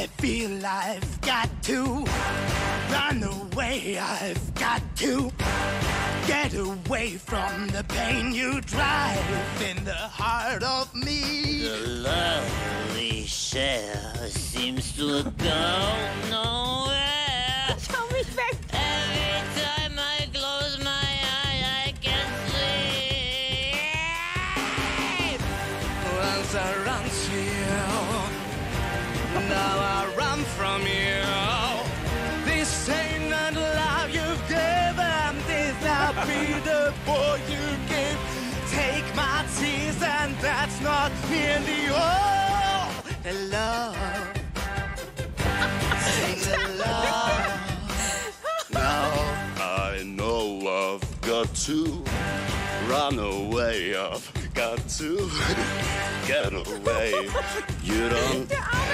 I feel I've got to run away. I've got to get away from the pain you drive in the heart of me. The lovely shell seems to go nowhere. Schau mich weg. Every time I close my eye, I can sleep. Once I run to you, now I run from you. This ain't not love you've given, this I'll be the boy you give. Take my tears and that's not nearly all the love. Sing the love. Now I know I've got to run away. I've got to get away. You don't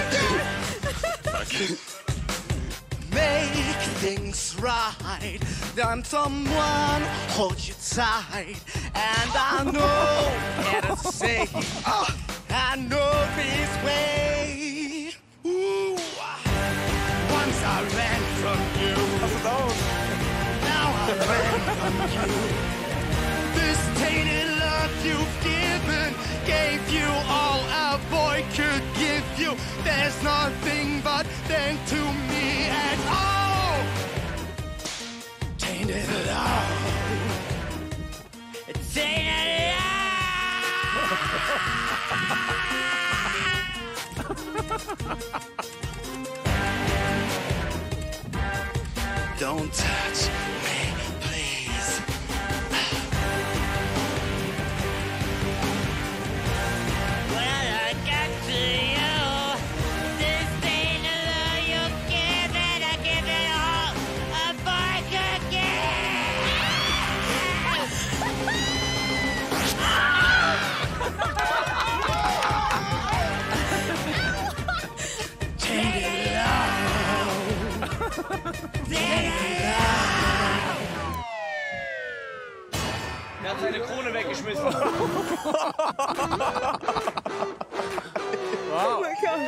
make things right. Then someone holds you tight, and I know how to say. I know this way. Ooh. Once I ran from you, now I ran from you. This tainted love you've given gave you all a boy could give you. There's nothing but then to me at all. Tainted love. Tainted Don't touch me, please. When I got to you, this ain't the love you give it, I give it all a boy could Tainted love. Er hat seine Krone weggeschmissen. Oh mein Gott.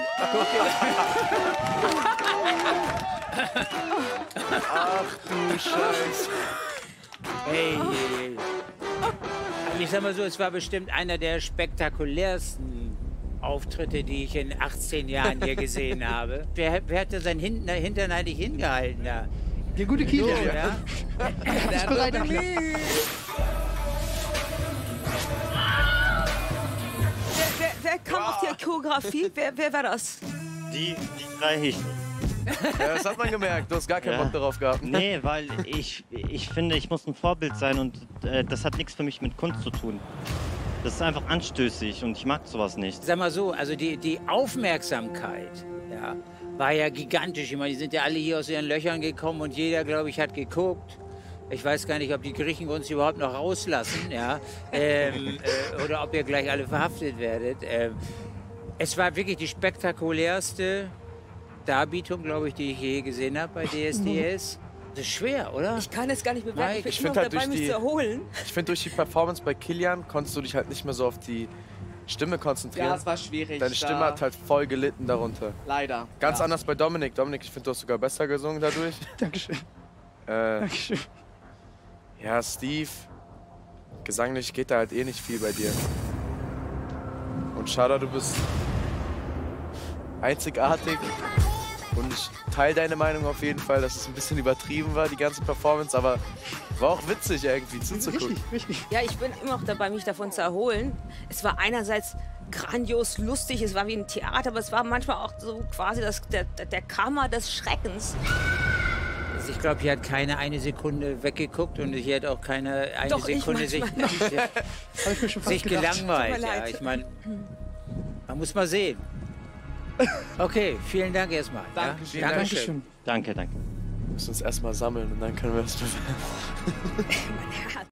Ach du Scheiße. Hey. Ich sag mal so, es war bestimmt einer der spektakulärsten Auftritte, die ich in 18 Jahren hier gesehen habe. Wer hat da sein Hintern eigentlich hingehalten da? Der gute Kilian. So, ja? Ist bereit dafür. Wer kam auf die Choreografie? Wer war das? Die drei Hichten. Ja, das hat man gemerkt. Du hast gar keinen Bock darauf gehabt. Nee, weil ich finde, ich muss ein Vorbild sein und das hat nichts für mich mit Kunst zu tun. Das ist einfach anstößig und ich mag sowas nicht. Sag mal so, also die Aufmerksamkeit, ja, war ja gigantisch. Ich meine, die sind ja alle hier aus ihren Löchern gekommen und jeder, glaube ich, hat geguckt. Ich weiß gar nicht, ob die Griechen uns überhaupt noch rauslassen, ja, oder ob ihr gleich alle verhaftet werdet. Es war wirklich die spektakulärste Darbietung, glaube ich, die ich je gesehen habe bei DSDS. Das ist schwer, oder? Ich kann es gar nicht bewerten. Ich bin Ich immer finde noch dabei, mich zu erholen. Ich finde, durch die Performance bei Kilian konntest du dich halt nicht mehr so auf die Stimme konzentrieren. Ja, es war schwierig. Deine Stimme hat halt voll gelitten darunter. Leider. Ganz ja. anders bei Dominik. Dominik, ich finde, du hast sogar besser gesungen dadurch. Dankeschön. Dankeschön. Ja, Steve, gesanglich geht da halt eh nicht viel bei dir. Und Shada, du bist einzigartig. Und ich teile deine Meinung auf jeden Fall, dass es ein bisschen übertrieben war, die ganze Performance, aber war auch witzig irgendwie zuzugucken. Richtig. Ja, ich bin immer noch dabei, mich davon zu erholen. Es war einerseits grandios lustig, es war wie ein Theater, aber es war manchmal auch so quasi der Kammer des Schreckens. Also ich glaube, hier hat keine eine Sekunde weggeguckt und hier hat auch keine eine Doch, ich Sekunde sich Habe ich mir schon fast sich gedacht. gelangweilt. Tut mir Ja, leid. ich meine, man muss mal sehen. Okay, vielen Dank erstmal. Dankeschön. Ja? Dankeschön. Danke. Wir müssen uns erstmal sammeln und dann können wir es bewerten. Mein Herz.